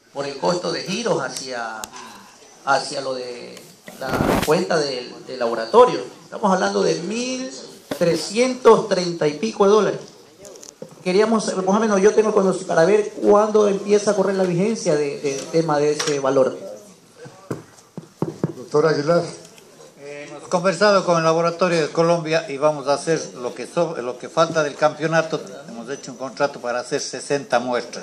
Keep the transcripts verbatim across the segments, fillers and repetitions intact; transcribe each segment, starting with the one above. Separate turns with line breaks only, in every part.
por el costo de giros hacia, hacia lo de la cuenta del, del laboratorio. Estamos hablando de mil trescientos treinta y pico de dólares. Queríamos, más o menos, yo tengo conocimiento para ver cuándo empieza a correr la vigencia del de, de tema de ese valor.
Doctor Aguilar.
Eh, hemos conversado con el Laboratorio de Colombia y vamos a hacer lo que, so, lo que falta del campeonato. Hemos hecho un contrato para hacer sesenta muestras.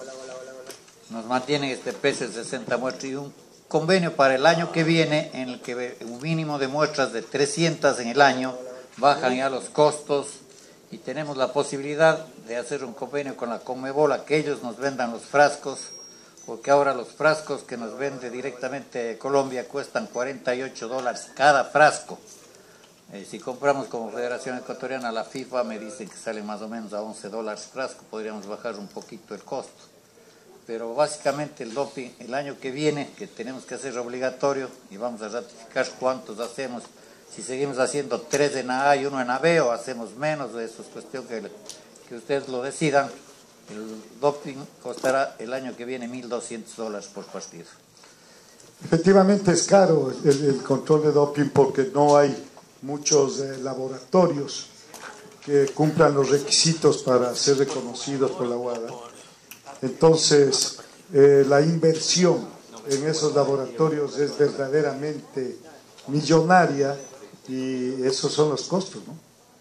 Nos mantienen este precio de sesenta muestras y un convenio para el año que viene en el que un mínimo de muestras de trescientas en el año, bajan ya los costos y tenemos la posibilidad de hacer un convenio con la Conmebol, a que ellos nos vendan los frascos, porque ahora los frascos que nos vende directamente Colombia cuestan cuarenta y ocho dólares cada frasco. Eh, si compramos como Federación Ecuatoriana, la FIFA me dice que sale más o menos a once dólares frasco, podríamos bajar un poquito el costo. Pero básicamente el doping el año que viene, que tenemos que hacer obligatorio, y vamos a ratificar cuántos hacemos, si seguimos haciendo tres en A y uno en A B o hacemos menos, eso es cuestión que, que ustedes lo decidan. El doping costará el año que viene mil doscientos dólares por partido.
Efectivamente es caro el, el control de doping porque no hay muchos eh, laboratorios que cumplan los requisitos para ser reconocidos por la WADA. Entonces, eh, la inversión en esos laboratorios es verdaderamente millonaria y esos son los costos, ¿no?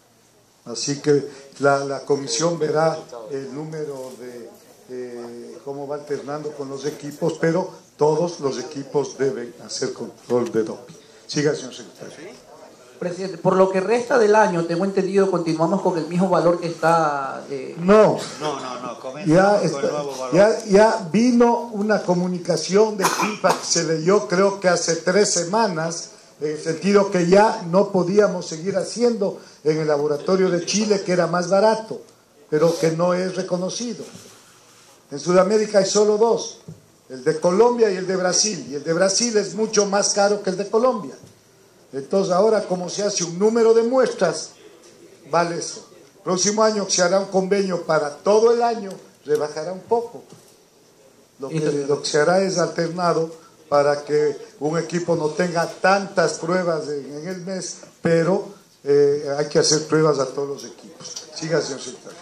Así que la, la comisión verá el número de eh, cómo va alternando con los equipos, pero todos los equipos deben hacer control de doping. Siga, señor secretario.
Presidente, por lo que resta del año, tengo entendido, continuamos con el mismo valor que está... Eh...
No,
no, no, no,
ya, está, con el nuevo valor. Ya, ya vino una comunicación de FIFA que se leyó creo que hace tres semanas, en el sentido que ya no podíamos seguir haciendo en el laboratorio de Chile, que era más barato, pero que no es reconocido. En Sudamérica hay solo dos, el de Colombia y el de Brasil, y el de Brasil es mucho más caro que el de Colombia. Entonces ahora, como se hace un número de muestras, vale eso. Próximo año se hará un convenio para todo el año, rebajará un poco. Lo que, lo que se hará es alternado para que un equipo no tenga tantas pruebas en, en el mes, pero eh, hay que hacer pruebas a todos los equipos. Siga, señor secretario.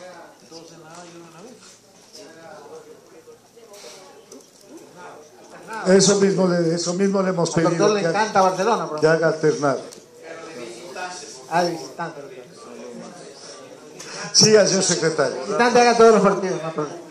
Eso mismo le, eso mismo le hemos pedido.
Al doctor le encanta Barcelona,
que haga alternado.
Ah, visitante.
Siga, señor secretario.
Visitante haga todos los partidos, no problema.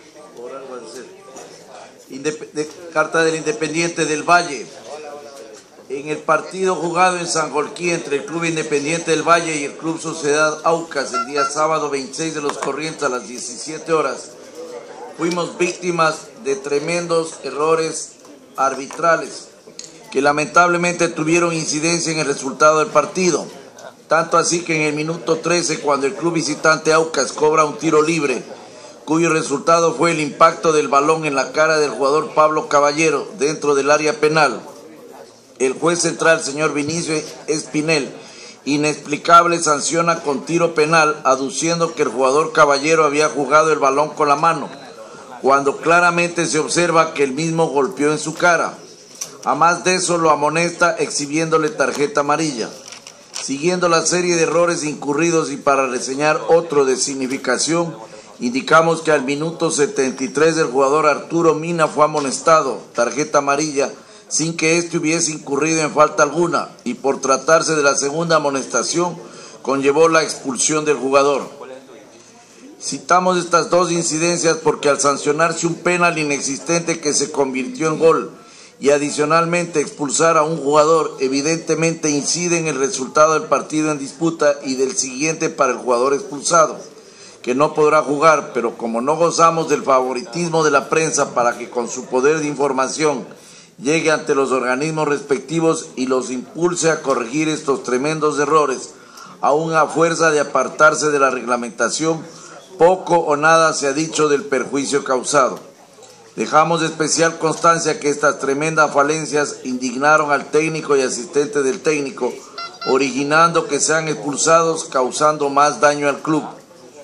Indep de, carta del Independiente del Valle. En el partido jugado en San Jorquí entre el Club Independiente del Valle y el Club Sociedad Aucas el día sábado veintiséis de los Corrientes a las diecisiete horas, fuimos víctimas de tremendos errores arbitrales que lamentablemente tuvieron incidencia en el resultado del partido. Tanto así que en el minuto trece, cuando el club visitante Aucas cobra un tiro libre, cuyo resultado fue el impacto del balón en la cara del jugador Pablo Caballero dentro del área penal, el juez central, señor Vinicio Espinel, inexplicable, sanciona con tiro penal, aduciendo que el jugador Caballero había jugado el balón con la mano, cuando claramente se observa que el mismo golpeó en su cara. A más de eso, lo amonesta exhibiéndole tarjeta amarilla. Siguiendo la serie de errores incurridos y para reseñar otro de significación, indicamos que al minuto setenta y tres el jugador Arturo Mina fue amonestado, tarjeta amarilla, sin que éste hubiese incurrido en falta alguna, y por tratarse de la segunda amonestación, conllevó la expulsión del jugador. Citamos estas dos incidencias porque al sancionarse un penal inexistente que se convirtió en gol y adicionalmente expulsar a un jugador, evidentemente incide en el resultado del partido en disputa y del siguiente para el jugador expulsado, que no podrá jugar, pero como no gozamos del favoritismo de la prensa para que con su poder de información llegue ante los organismos respectivos y los impulse a corregir estos tremendos errores, aún a fuerza de apartarse de la reglamentación, poco o nada se ha dicho del perjuicio causado. Dejamos de especial constancia que estas tremendas falencias indignaron al técnico y asistente del técnico, originando que sean expulsados, causando más daño al club.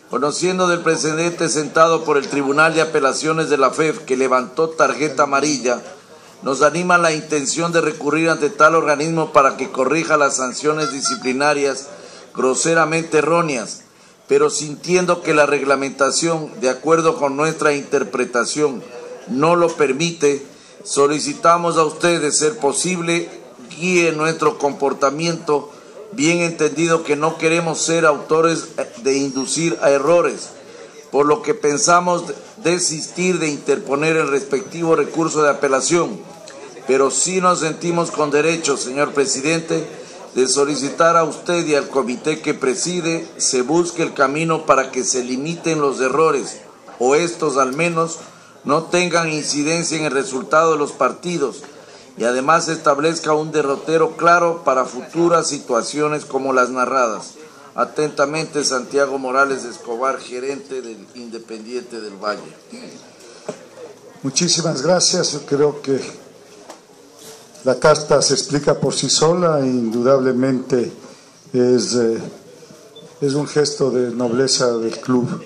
Conociendo del precedente sentado por el Tribunal de Apelaciones de la F E F que levantó tarjeta amarilla, nos anima la intención de recurrir ante tal organismo para que corrija las sanciones disciplinarias groseramente erróneas, pero sintiendo que la reglamentación, de acuerdo con nuestra interpretación, no lo permite, solicitamos a ustedes, ser posible, guíe nuestro comportamiento, bien entendido que no queremos ser autores de inducir a errores, por lo que pensamos desistir de interponer el respectivo recurso de apelación, pero sí nos sentimos con derecho, señor presidente, de solicitar a usted y al comité que preside se busque el camino para que se limiten los errores, o estos al menos no tengan incidencia en el resultado de los partidos, y además se establezca un derrotero claro para futuras situaciones como las narradas. Atentamente, Santiago Morales Escobar, gerente del Independiente del Valle.
Muchísimas gracias. Yo creo que la carta se explica por sí sola e indudablemente es, eh, es un gesto de nobleza del club.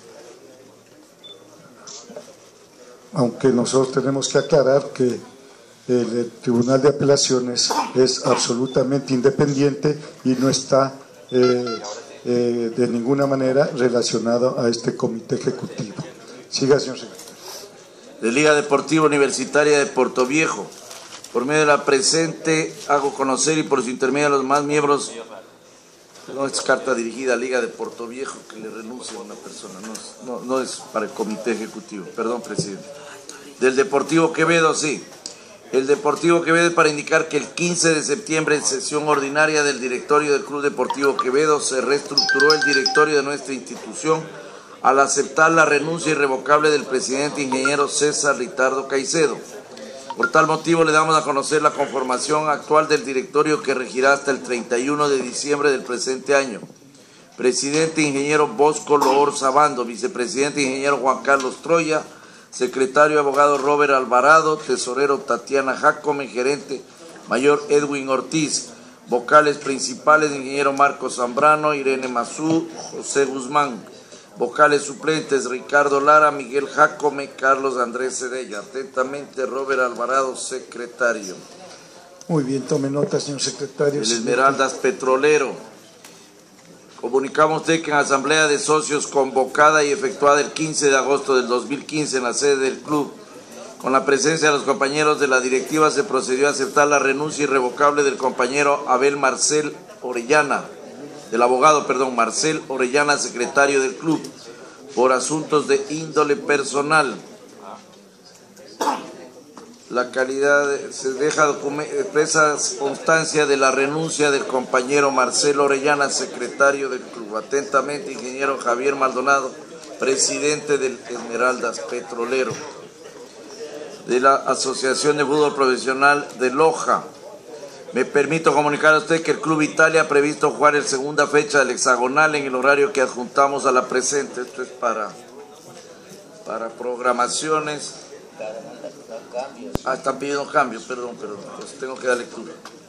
Aunque nosotros tenemos que aclarar que el Tribunal de Apelaciones es absolutamente independiente y no está eh, eh, de ninguna manera relacionado a este comité ejecutivo. Siga, señor secretario.
De Liga Deportiva Universitaria de Portoviejo, por medio de la presente hago conocer y por su intermedio a los más miembros, no es carta dirigida a Liga de Portoviejo que le renuncie a una persona, no es, no, no es para el comité ejecutivo, perdón, presidente. Del Deportivo Quevedo, sí. El Deportivo Quevedo es para indicar que el quince de septiembre, en sesión ordinaria del directorio del Club Deportivo Quevedo, se reestructuró el directorio de nuestra institución al aceptar la renuncia irrevocable del presidente ingeniero César Ritardo Caicedo. Por tal motivo le damos a conocer la conformación actual del directorio que regirá hasta el treinta y uno de diciembre del presente año. Presidente ingeniero Bosco Loor Sabando, vicepresidente ingeniero Juan Carlos Troya, secretario abogado Robert Alvarado, tesorero Tatiana Jacome, gerente mayor Edwin Ortiz, vocales principales ingeniero Marcos Zambrano, Irene Mazú, José Guzmán, vocales suplentes Ricardo Lara, Miguel Jacome, Carlos Andrés Cedella. Atentamente, Robert Alvarado, secretario.
Muy bien, tome nota, señor secretario.
El Esmeraldas Petrolero. Comunicamos de que en asamblea de socios convocada y efectuada el quince de agosto del dos mil quince en la sede del club, con la presencia de los compañeros de la directiva, se procedió a aceptar la renuncia irrevocable del compañero Abel Marcel Orellana, del abogado, perdón, Marcel Orellana, secretario del club, por asuntos de índole personal. La calidad de, se deja expresa constancia de la renuncia del compañero Marcelo Orellana, secretario del club. Atentamente, ingeniero Javier Maldonado, presidente del Esmeraldas Petrolero. De la Asociación de Fútbol Profesional de Loja, me permito comunicar a usted que el Club Italia ha previsto jugar el segunda fecha del hexagonal en el horario que adjuntamos a la presente. Esto es para, para programaciones. Ah, están pidiendo cambios, perdón, perdón, pues tengo que dar lectura.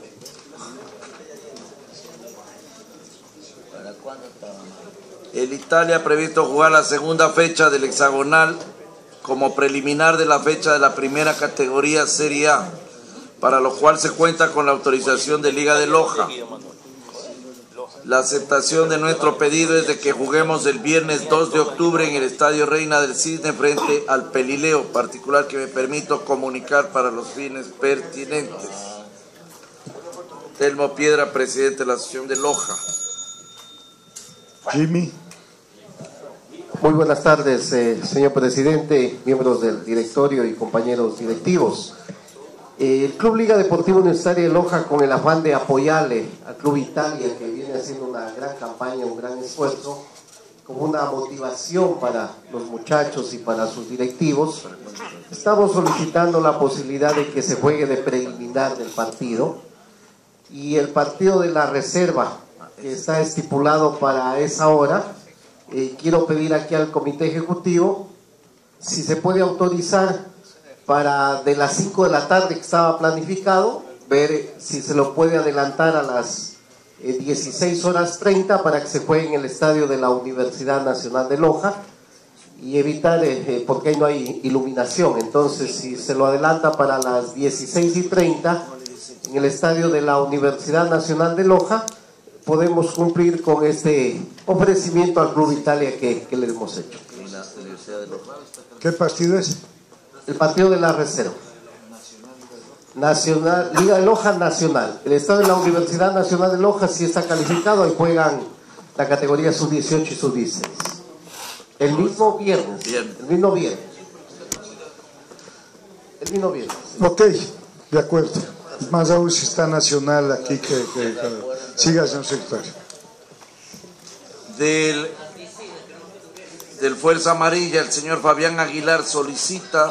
¿Para cuándo estaba? El Italia ha previsto jugar la segunda fecha del hexagonal como preliminar de la fecha de la primera categoría Serie A, para lo cual se cuenta con la autorización de Liga de Loja. La aceptación de nuestro pedido es de que juguemos el viernes dos de octubre en el Estadio Reina del Cisne frente al Pelileo, particular que me permito comunicar para los fines pertinentes. Telmo Piedra, presidente de la Asociación de Loja.
Jimmy.
Muy buenas tardes, eh, señor presidente, miembros del directorio y compañeros directivos. El Club Liga Deportiva Universitaria de Loja, con el afán de apoyarle al Club Italia, que viene haciendo una gran campaña, un gran esfuerzo, como una motivación para los muchachos y para sus directivos, estamos solicitando la posibilidad de que se juegue de preliminar del partido, y el partido de la reserva, que está estipulado para esa hora, eh, quiero pedir aquí al comité ejecutivo si se puede autorizar para de las cinco de la tarde que estaba planificado, ver si se lo puede adelantar a las eh, dieciséis horas treinta para que se juegue en el estadio de la Universidad Nacional de Loja y evitar, eh, eh, porque ahí no hay iluminación. Entonces, si se lo adelanta para las dieciséis y treinta en el estadio de la Universidad Nacional de Loja, podemos cumplir con este ofrecimiento al Club Italia que, que le hemos hecho.
¿Qué partido es?
El partido de la reserva. Nacional, Liga de Loja Nacional. El estadio de la Universidad Nacional de Loja sí está calificado y juegan la categoría sub dieciocho y sub dieciséis. El mismo viernes. El mismo viernes. El mismo viernes.
Ok, de acuerdo. Más aún si está Nacional aquí que... que, que siga, señor secretario.
Del, del Fuerza Amarilla, el señor Fabián Aguilar solicita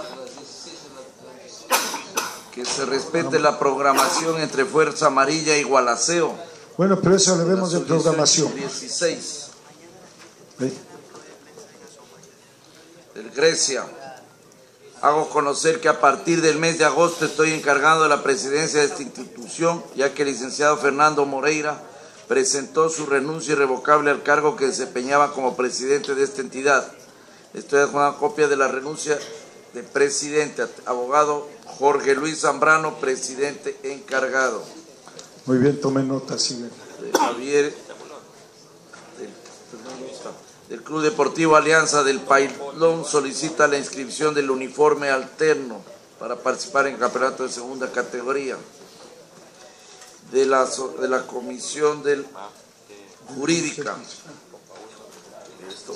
que se respete la programación entre Fuerza Amarilla y Gualaceo.
Bueno, pero eso le vemos de programación.
dieciséis.
¿Sí?
Del Grecia. Hago conocer que a partir del mes de agosto estoy encargado de la presidencia de esta institución, ya que el licenciado Fernando Moreira presentó su renuncia irrevocable al cargo que desempeñaba como presidente de esta entidad. Estoy dejando una copia de la renuncia de presidente, abogado Jorge Luis Zambrano, presidente encargado.
Muy bien, tome nota, sigue.
De Javier, del, del Club Deportivo Alianza del Pailón solicita la inscripción del uniforme alterno para participar en el campeonato de segunda categoría. De la, de la Comisión del Jurídica. Esto.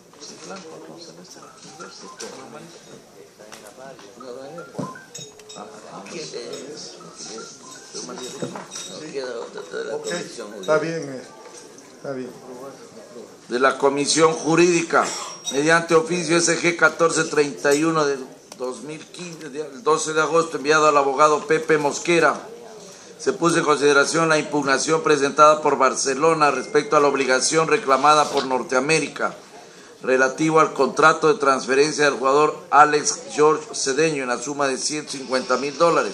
Okay, está bien, eh, está bien.
De la Comisión Jurídica, mediante oficio S G catorce treinta y uno del dos mil quince, el doce de agosto, enviado al abogado Pepe Mosquera, se puso en consideración la impugnación presentada por Barcelona respecto a la obligación reclamada por Norteamérica relativo al contrato de transferencia del jugador Alex George Cedeño en la suma de ciento cincuenta mil dólares.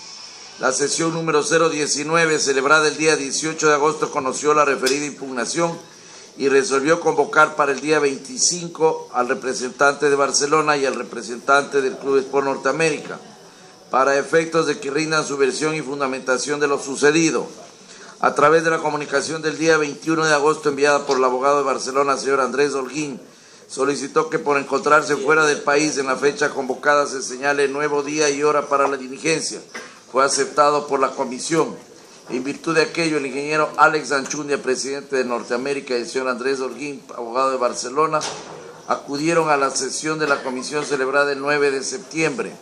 La sesión número cero diecinueve, celebrada el día dieciocho de agosto, conoció la referida impugnación y resolvió convocar para el día veinticinco al representante de Barcelona y al representante del Club Sport Norteamérica, para efectos de que rindan su versión y fundamentación de lo sucedido. A través de la comunicación del día veintiuno de agosto enviada por el abogado de Barcelona, señor Andrés Holguín, solicitó que por encontrarse fuera del país en la fecha convocada se señale nuevo día y hora para la diligencia. Fue aceptado por la comisión. En virtud de aquello, el ingeniero Alex Anchundia, presidente de Norteamérica, y el señor Andrés Holguín, abogado de Barcelona, acudieron a la sesión de la comisión celebrada el nueve de septiembre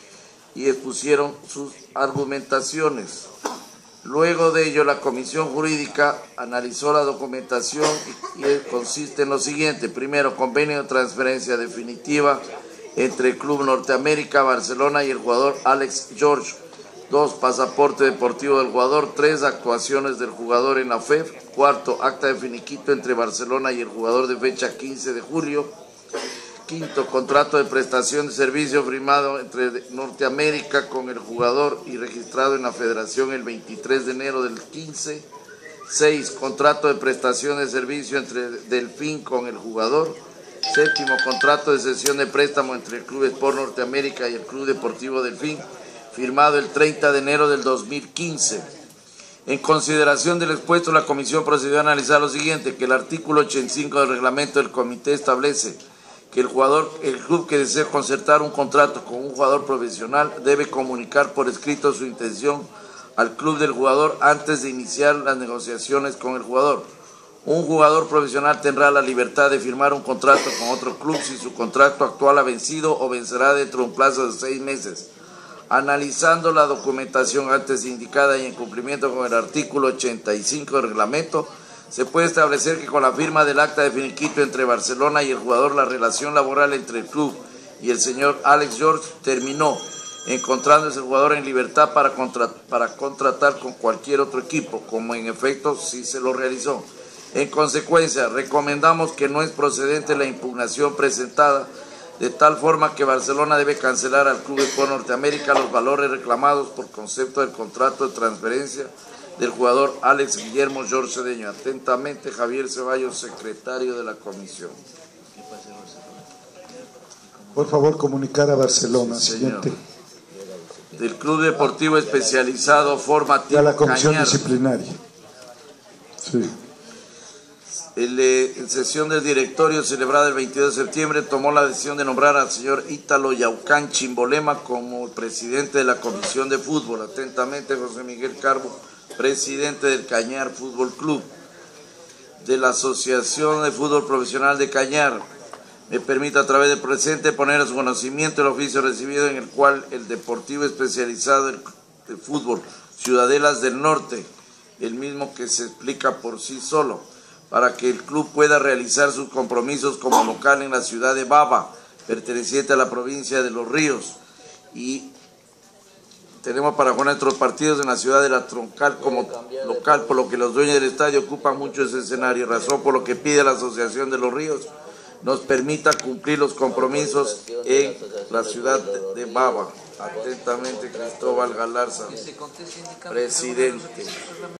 y expusieron sus argumentaciones. Luego de ello, la Comisión Jurídica analizó la documentación y, y consiste en lo siguiente. Primero, convenio de transferencia definitiva entre el Club Norteamérica, Barcelona y el jugador Alex George. Dos, pasaporte deportivo del jugador. Tres, actuaciones del jugador en la F E F. Cuarto, acta de finiquito entre Barcelona y el jugador de fecha quince de julio. Quinto, contrato de prestación de servicio firmado entre Norteamérica con el jugador y registrado en la federación el veintitrés de enero del quince. Seis, contrato de prestación de servicio entre Delfín con el jugador. Séptimo, contrato de cesión de préstamo entre el Club Sport Norteamérica y el Club Deportivo Delfín, firmado el treinta de enero del dos mil quince. En consideración del expuesto, la comisión procedió a analizar lo siguiente: que el artículo ochenta y cinco del reglamento del comité establece que el jugador, el club que desee concertar un contrato con un jugador profesional debe comunicar por escrito su intención al club del jugador antes de iniciar las negociaciones con el jugador. Un jugador profesional tendrá la libertad de firmar un contrato con otro club si su contrato actual ha vencido o vencerá dentro de un plazo de seis meses. Analizando la documentación antes indicada y en cumplimiento con el artículo ochenta y cinco del reglamento, se puede establecer que con la firma del acta de finiquito entre Barcelona y el jugador, la relación laboral entre el club y el señor Alex George terminó, encontrándose el jugador en libertad para, contra, para contratar con cualquier otro equipo, como en efecto sí se lo realizó. En consecuencia, recomendamos que no es procedente la impugnación presentada, de tal forma que Barcelona debe cancelar al Club Sport Norteamérica los valores reclamados por concepto del contrato de transferencia del jugador Alex Guillermo George Cedeño. Atentamente, Javier Ceballos, secretario de la comisión.
Por favor, comunicar a Barcelona.
Sí,
Siguiente.
Del Club Deportivo Especializado Formativo
A la comisión
Cañar.
disciplinaria. Sí.
El, eh, en sesión del directorio celebrada el veintidós de septiembre tomó la decisión de nombrar al señor Ítalo Yaucán Chimbolema como presidente de la Comisión de Fútbol. Atentamente, José Miguel Carbo, presidente del Cañar Fútbol Club. De la Asociación de Fútbol Profesional de Cañar, me permite a través del presente poner a su conocimiento el oficio recibido en el cual el Deportivo Especializado de Fútbol Ciudadelas del Norte, el mismo que se explica por sí solo, para que el club pueda realizar sus compromisos como local en la ciudad de Baba, perteneciente a la provincia de Los Ríos, y tenemos para jugar nuestros partidos en la ciudad de La Troncal como local, por lo que los dueños del estadio ocupan mucho ese escenario, razón por lo que pide la Asociación de Los Ríos nos permita cumplir los compromisos en la ciudad de Baba. Atentamente, Cristóbal Galarza, presidente.